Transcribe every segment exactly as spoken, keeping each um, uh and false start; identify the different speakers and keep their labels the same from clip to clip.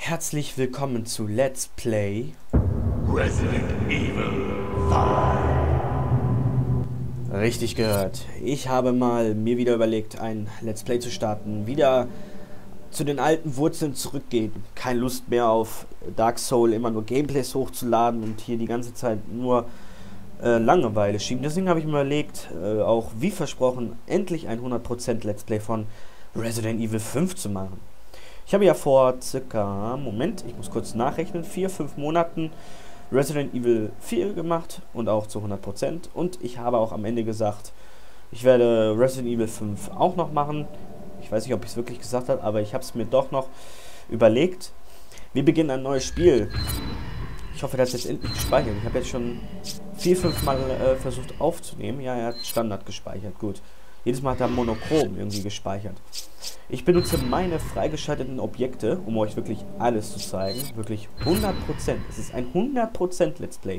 Speaker 1: Herzlich willkommen zu Let's Play
Speaker 2: Resident Evil fünf.
Speaker 1: Richtig gehört. Ich habe mal mir wieder überlegt, ein Let's Play zu starten. Wieder zu den alten Wurzeln zurückgehen. Keine Lust mehr auf Dark Souls, immer nur Gameplays hochzuladen und hier die ganze Zeit nur äh, Langeweile schieben. Deswegen habe ich mir überlegt, äh, auch wie versprochen, endlich ein hundert Prozent Let's Play von Resident Evil fünf zu machen. Ich habe ja vor circa, Moment, ich muss kurz nachrechnen, vier, fünf Monaten Resident Evil vier gemacht und auch zu hundert Prozent. Und ich habe auch am Ende gesagt, ich werde Resident Evil fünf auch noch machen. Ich weiß nicht, ob ich es wirklich gesagt habe, aber ich habe es mir doch noch überlegt. Wir beginnen ein neues Spiel. Ich hoffe, das ist jetzt endlich gespeichert. Ich habe jetzt schon vier, fünf Mal äh, versucht aufzunehmen. Ja, er hat Standard gespeichert, gut. Jedes Mal hat er monochrom irgendwie gespeichert. Ich benutze meine freigeschalteten Objekte, um euch wirklich alles zu zeigen. Wirklich hundert Prozent. Es ist ein hundert Prozent Let's Play.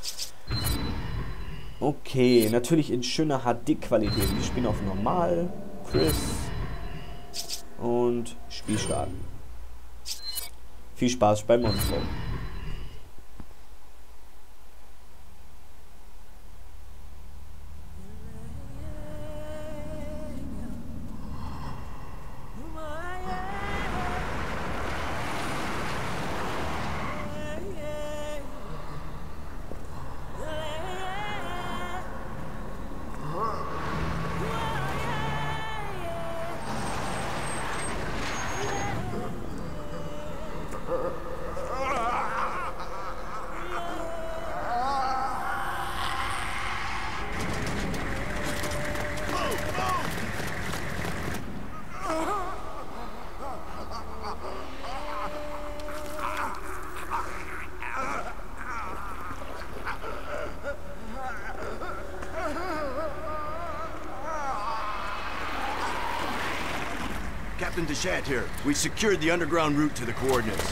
Speaker 1: Okay, natürlich in schöner H D-Qualität. Wir spielen auf Normal, Chris und Spiel starten. Viel Spaß beim Monstro.
Speaker 2: Captain Deshat here. We secured the underground route to the coordinates.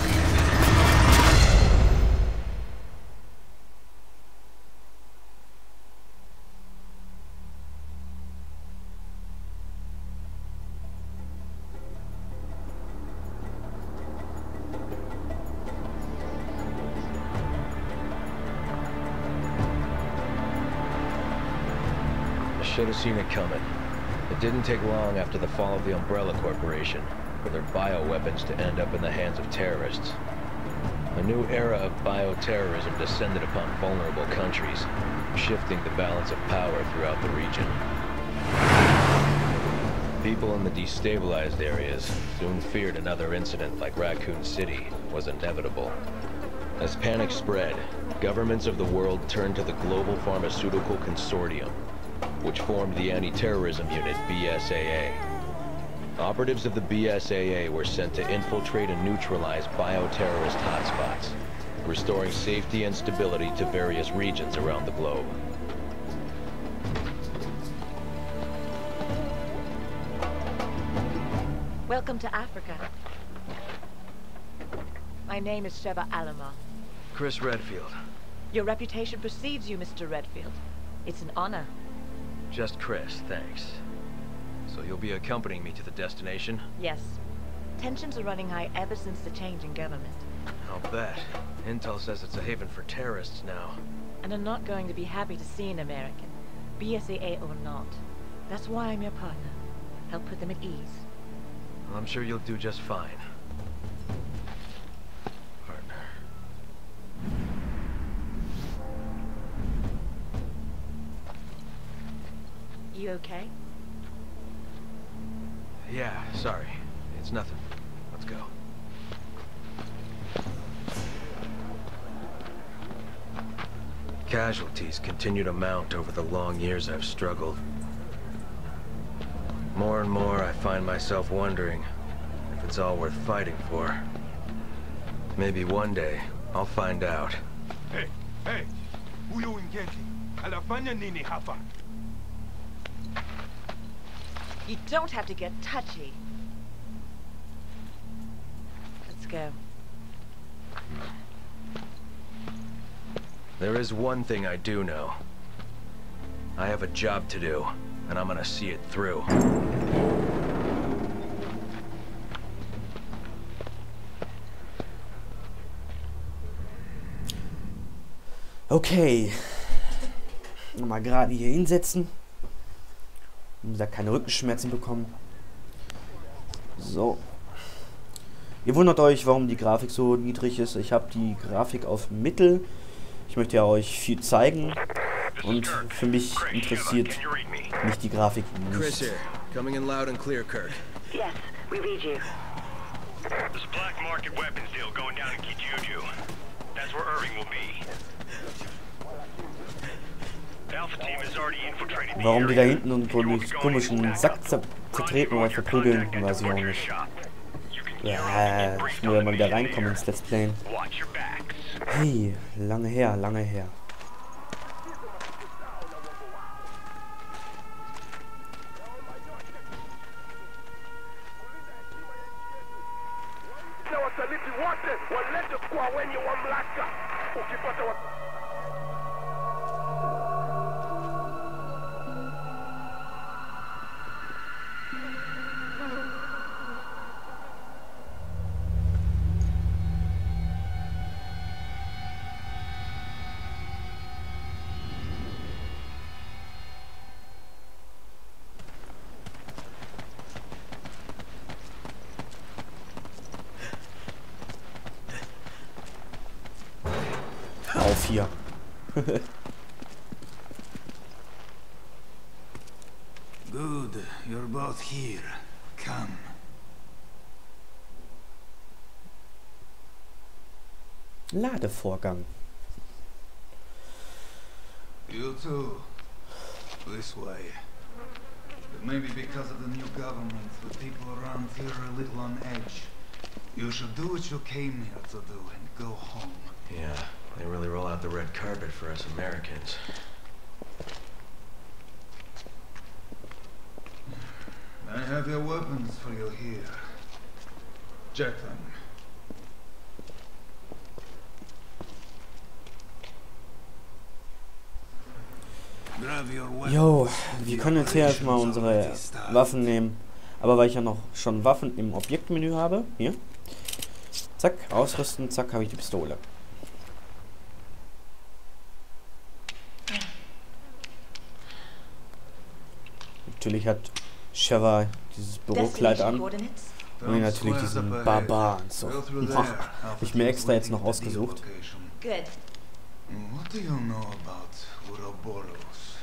Speaker 3: I should have seen it coming. It didn't take long after the fall of the Umbrella Corporation for their bioweapons to end up in the hands of terrorists. A new era of bioterrorism descended upon vulnerable countries, shifting the balance of power throughout the region. People in the destabilized areas soon feared another incident like Raccoon City was inevitable. As panic spread, governments of the world turned to the Global Pharmaceutical Consortium, which formed the Anti-Terrorism Unit, B S A A. Operatives of the B S A A were sent to infiltrate and neutralize bioterrorist hotspots, restoring safety and stability to various regions around the globe.
Speaker 4: Welcome to Africa. My name is Sheba Alama.
Speaker 3: Chris Redfield.
Speaker 4: Your reputation precedes you, Mister Redfield. It's an honor.
Speaker 3: Just Chris, thanks. So you'll be accompanying me to the destination?
Speaker 4: Yes. Tensions are running high ever since the change in government.
Speaker 3: I'll bet. Intel says it's a haven for terrorists now.
Speaker 4: And I'm not going to be happy to see an American, B S A A or not. That's why I'm your partner. Help put them at ease.
Speaker 3: Well, I'm sure you'll do just fine. Partner.
Speaker 4: You okay?
Speaker 3: Yeah, sorry. It's nothing. Let's go. Casualties continue to mount over the long years I've struggled. More and more, I find myself wondering if it's all worth fighting for. Maybe one day, I'll find out.
Speaker 5: Hey, hey! Huyo Ngenti, anafanya nini hapa?
Speaker 4: You don't have to get touchy. Let's go.
Speaker 3: There is one thing I do know. I have a job to do, and I'm gonna see it through.
Speaker 1: Okay. Nochmal gerade hier hinsetzen. Um da keine Rückenschmerzen bekommen. So. Ihr wundert euch, warum die Grafik so niedrig ist. Ich habe die Grafik auf Mittel. Ich möchte ja euch viel zeigen. Und für mich interessiert mich die Grafik
Speaker 6: Chris
Speaker 1: nicht.
Speaker 6: here, coming in loud and clear, Kirk.
Speaker 7: Yes, we read you.
Speaker 5: There's a black market weapons deal going down in Kijuju. That's where Irving will be. The Alpha team has already infiltrated the
Speaker 1: Warum die da
Speaker 5: area.
Speaker 1: hinten und so einen komischen Sack zer- zertreten oder verprügeln, weiß ich auch nicht. Ja, ich muss ja mal wieder reinkommen ins Let's Play.
Speaker 5: Watch your backs.
Speaker 1: Hey, lange her, lange her. Auf hier.
Speaker 8: Good, you're both here. Come.
Speaker 1: Ladevorgang.
Speaker 8: You too. This way. But maybe because of the new government, the people around here are a little on edge. You should do what you came here to do and go home.
Speaker 3: Yeah, they really roll out the red carpet for us Americans.
Speaker 8: I have your weapons for you here. Check them.
Speaker 1: Jo, wir können jetzt hier erstmal unsere Waffen nehmen. Aber weil ich ja noch schon Waffen im Objektmenü habe, hier. Zack, ausrüsten, zack, habe ich die Pistole. Natürlich hat Sheva dieses Bürokleid an. Und natürlich diesen Barbarenanzug. Habe ich mir extra jetzt noch ausgesucht.
Speaker 7: Good.
Speaker 8: What do you know about Ouroboros?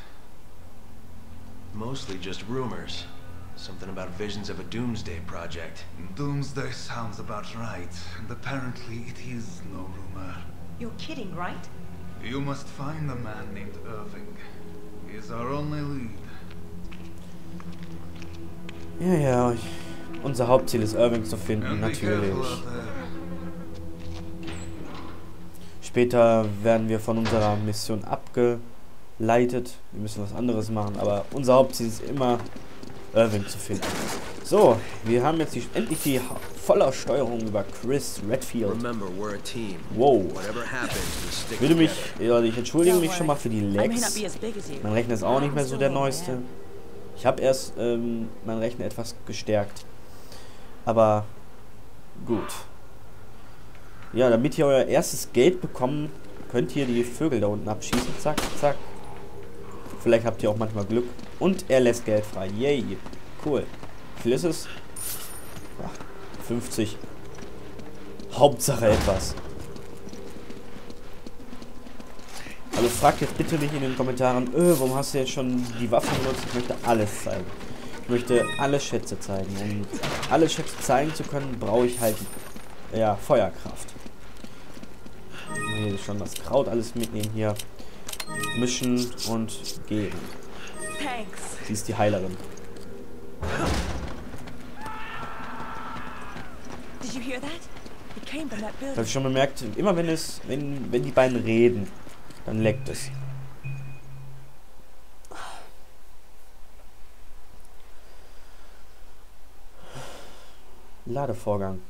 Speaker 3: Mostly just rumors. Something about visions of a doomsday project.
Speaker 8: Doomsday sounds about right, and apparently it is no rumor.
Speaker 7: You're kidding, right?
Speaker 8: You must find a man named Irving. He is our only lead.
Speaker 1: Ja, ja, unser Hauptziel ist Irving zu finden,
Speaker 8: And be careful
Speaker 1: natürlich.
Speaker 8: out there.
Speaker 1: Später werden wir von unserer Mission abgeleitet. Wir müssen was anderes machen, aber unser Hauptziel ist immer, Irving zu finden. So, wir haben jetzt die, endlich die voller Steuerung über Chris Redfield.
Speaker 6: Remember, we're a team.
Speaker 1: Wow.
Speaker 6: Whatever happens, we stick
Speaker 1: Ich würde mich,
Speaker 6: together.
Speaker 1: ja, ich entschuldige mich schon mal für die
Speaker 4: I may not
Speaker 1: Lags.
Speaker 4: be as big as you.
Speaker 1: Mein Rechner ist auch nicht mehr so der
Speaker 4: I'm still
Speaker 1: neueste.
Speaker 4: old,
Speaker 1: Ich habe erst ähm, meinen Rechner etwas gestärkt. Aber gut. Ja, damit ihr euer erstes Geld bekommt, könnt ihr die Vögel da unten abschießen. Zack, zack. Vielleicht habt ihr auch manchmal Glück. Und er lässt Geld frei. Yay. Cool. Wie viel ist es? Ja, fünfzig. Hauptsache etwas. Also fragt jetzt bitte nicht in den Kommentaren, öh, warum hast du jetzt schon die Waffen benutzt? Ich möchte alles zeigen. Ich möchte alle Schätze zeigen. Um alle Schätze zeigen zu können, brauche ich halt ja, Feuerkraft. Hier schon das Kraut alles mitnehmen hier. Mischen und geben.
Speaker 4: Thanks.
Speaker 1: Sie ist die Heilerin.
Speaker 4: Did you hear that? It came from that
Speaker 1: Das
Speaker 4: building.
Speaker 1: habe ich schon bemerkt, immer wenn es, wenn, wenn die beiden reden, dann leckt es. Ladevorgang.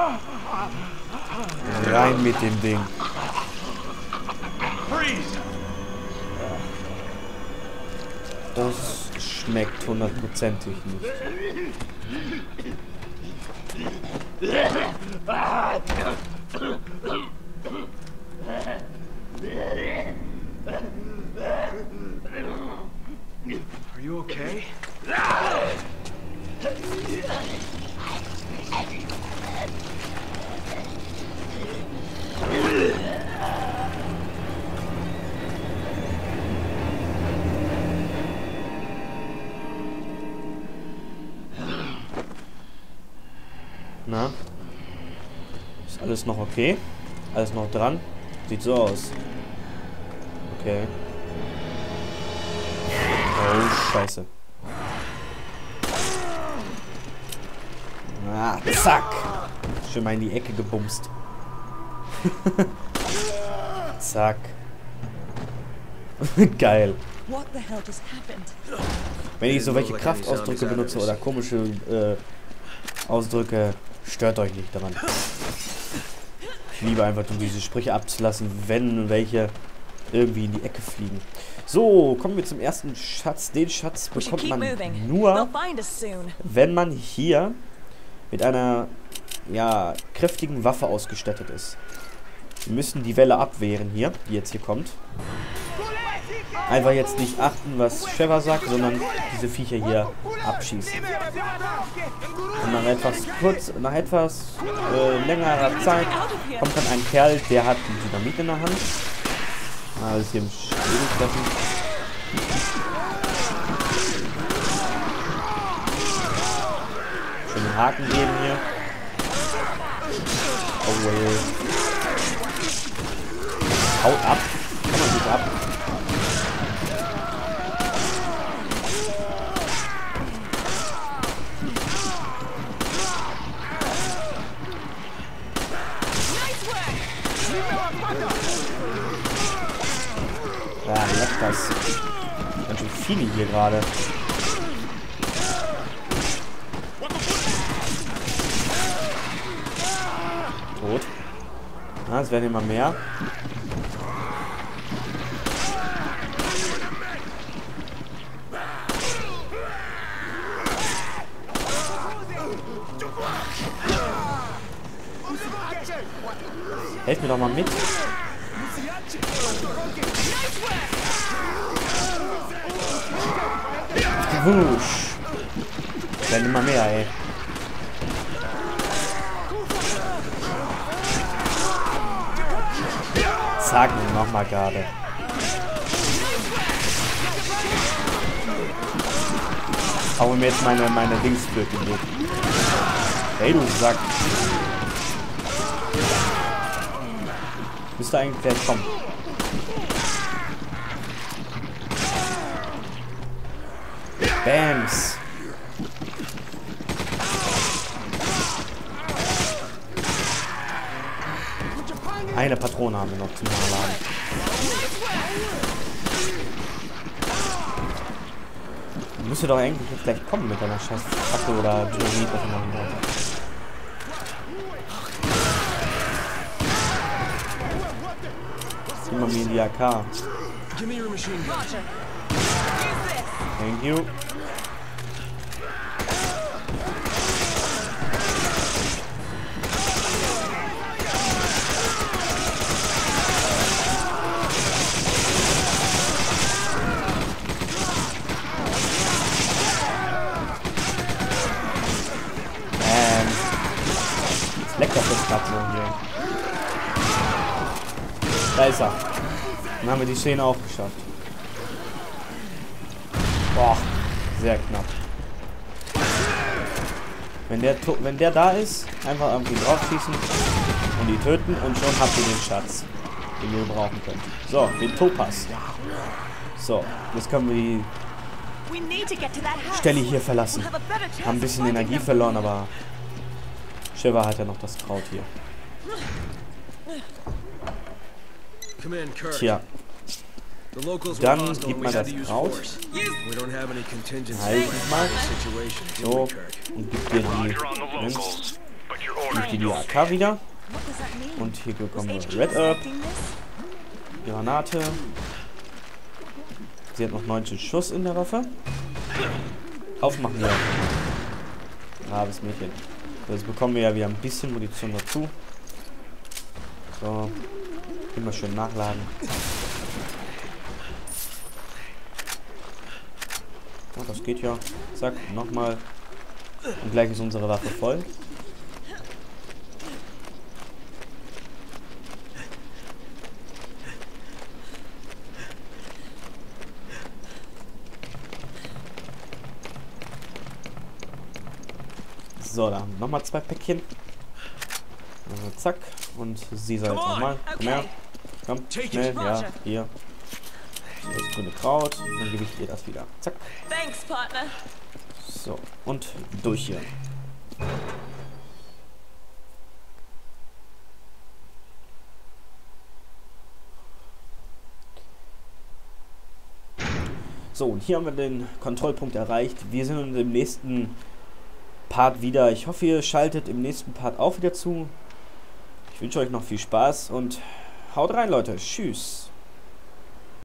Speaker 1: Rein mit dem Ding.
Speaker 5: Freeze!
Speaker 1: Das schmeckt hundertprozentig nicht.
Speaker 6: Are you okay?
Speaker 1: Na? Ist alles noch okay? Alles noch dran? Sieht so aus. Okay. Oh, scheiße. Ah, zack. Schön mal in die Ecke gebumst. Zack. Geil. Wenn ich so welche Kraftausdrücke benutze oder komische äh, Ausdrücke, stört euch nicht daran. Ich liebe einfach, um diese Sprüche abzulassen, wenn welche irgendwie in die Ecke fliegen. So, kommen wir zum ersten Schatz. Den Schatz bekommt man nur, wenn man hier mit einer, ja, kräftigen Waffe ausgestattet ist. Wir müssen die Welle abwehren hier, die jetzt hier kommt. Einfach jetzt nicht achten, was Trevor sagt, sondern diese Viecher hier abschießen. Und nach etwas kurz, nach etwas äh, längerer Zeit kommt dann ein Kerl, der hat ein Dynamit in der Hand. Alles hier im Schädel treffen. Schön den Haken geben hier. Oh well. Haut ab. Kann man gut ab. Ja, leck das. Ganz schön viele hier gerade. Tot. Na, es werden immer mehr. Helft mir doch mal mit. Wusch. Werden immer mehr, ey. Zack, nochmal gerade. Auch wenn mir jetzt meine, meine Dingsflöte geht. Ey, du Sack. Müsste eigentlich gleich kommen. Bams. Eine Patrone haben wir noch zum Nachladen. Müsste doch eigentlich jetzt gleich kommen mit einer scheiß Fackel oder Dynamit, was man machen wollte. Gib mal mir in die A K. Thank you. Ähm. Jetzt leckt das jetzt gerade so hier. Da ist er. Dann haben wir die Szene auch geschafft. Boah, sehr knapp. Wenn der, wenn der da ist, einfach irgendwie drauf schießen und die töten und schon habt ihr den Schatz, den ihr brauchen könnt. So, den Topaz. So, jetzt können wir die Stelle hier verlassen. Haben ein bisschen Energie verloren, aber Trevor hat ja noch das Kraut hier. Tja. Dann gibt man das Kraut. Halt mal. So. Und gibt dir die. Gibt dir die A K wieder. Und hier bekommen wir Red Herb. Granate. Sie hat noch neunzehn Schuss in der Waffe. Aufmachen wir. Braves Mädchen. So, jetzt bekommen wir ja wieder ein bisschen Munition dazu. So. Immer schön nachladen. Oh, das geht ja. Zack, nochmal. Und gleich ist unsere Waffe voll. So, da haben wir nochmal zwei Päckchen. Also, zack. Und sie soll jetzt nochmal. Komm her. Komm, schnell. Ja, hier. So, das grüne Kraut. Und dann gebe ich ihr das wieder. Zack.
Speaker 7: Thanks, partner.
Speaker 1: So, und durch hier. So, und hier haben wir den Kontrollpunkt erreicht. Wir sind uns im nächsten Part wieder. Ich hoffe, ihr schaltet im nächsten Part auch wieder zu. Ich wünsche euch noch viel Spaß und haut rein, Leute. Tschüss.